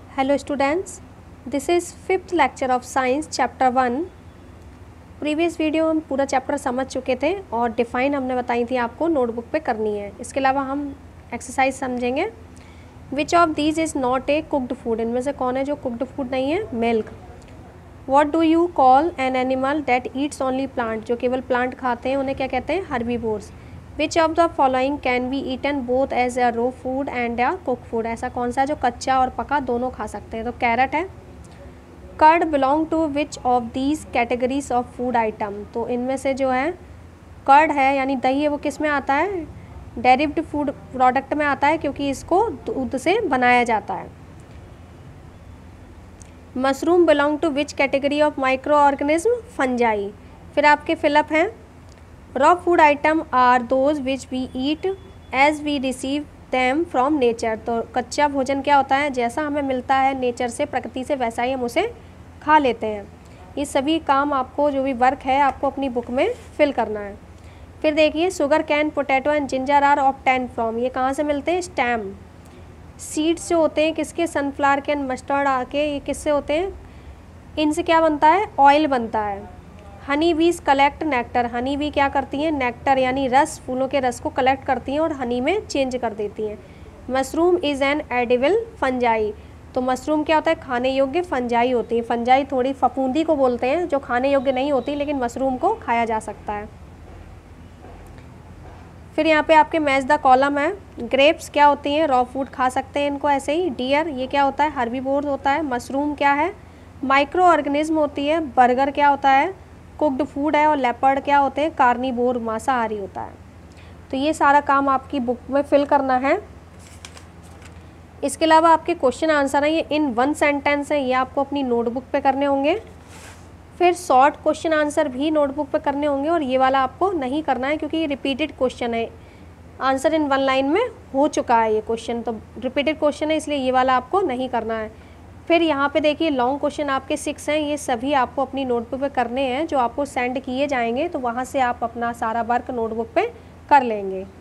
Hello students, this is 5th lecture of science chapter 1। Previous video हम पूरा chapter समझ चुके थे और डिफ़ाइन हमने बताई थी आपको नोटबुक पे करनी है। इसके अलावा हम एक्सरसाइज समझेंगे। Which of these is not a cooked food, इनमें से कौन है जो कुकड फूड नहीं है? Milk. What do you call an animal that eats only plant, जो केवल प्लांट खाते हैं उन्हें क्या कहते हैं? Herbivores. Which of the following can be eaten both as a raw food and a cook food, ऐसा कौन सा है जो कच्चा और पका दोनों खा सकते हैं? तो कैरेट है। Curd belong to which of these categories of food item, तो इनमें से जो है कर्ड है यानी दही है वो किस में आता है? डेरिव्ड फूड प्रोडक्ट में आता है, क्योंकि इसको दूध से बनाया जाता है। Mushroom belong to which category of microorganism? Fungi. फिर आपके फिलअप हैं। Raw food item are those which we eat as we receive them from nature, तो कच्चा भोजन क्या होता है? जैसा हमें मिलता है नेचर से, प्रकृति से, वैसा ही हम उसे खा लेते हैं। ये सभी काम आपको, जो भी वर्क है आपको अपनी बुक में फिल करना है। फिर देखिए, sugarcane, potato and ginger are obtain from, ये कहाँ से मिलते हैं? स्टेम। सीड्स जो होते हैं किसके? सनफ्लावर के, मस्टर्ड आके, ये किससे होते हैं? इनसे क्या बनता है? ऑयल बनता है। हनी बीज कलेक्ट नेक्टर, हनी बी क्या करती हैं? नेक्टर यानी रस, फूलों के रस को कलेक्ट करती हैं और हनी में चेंज कर देती हैं। Mushroom is an edible fungi, तो मशरूम क्या होता है? खाने योग्य फंजाई होती है। फंजाई थोड़ी फफूंदी को बोलते हैं जो खाने योग्य नहीं होती, लेकिन मशरूम को खाया जा सकता है। फिर यहाँ पे आपके मैच द कॉलम है। ग्रेप्स क्या होती हैं? रॉ फूड खा सकते हैं इनको ऐसे ही। डियर ये क्या होता है? हर्बीवोर होता है। मशरूम क्या है? माइक्रो ऑर्गेनिज्म होती है। बर्गर क्या होता है? कुक्ड फूड है। और लेपर्ड क्या होते हैं? कार्निवोर, मांसाहारी होता है। तो ये सारा काम आपकी बुक में फिल करना है। इसके अलावा आपके क्वेश्चन आंसर हैं, ये इन वन सेंटेंस हैं, ये आपको अपनी नोटबुक पे करने होंगे। फिर शॉर्ट क्वेश्चन आंसर भी नोटबुक पे करने होंगे, और ये वाला आपको नहीं करना है क्योंकि ये रिपीटेड क्वेश्चन है। आंसर इन वन लाइन में हो चुका है ये क्वेश्चन, तो रिपीटेड क्वेश्चन है, इसलिए ये वाला आपको नहीं करना है। फिर यहाँ पे देखिए लॉन्ग क्वेश्चन आपके 6 हैं, ये सभी आपको अपनी नोटबुक पे करने हैं, जो आपको सेंड किए जाएंगे, तो वहाँ से आप अपना सारा वर्क नोटबुक पे कर लेंगे।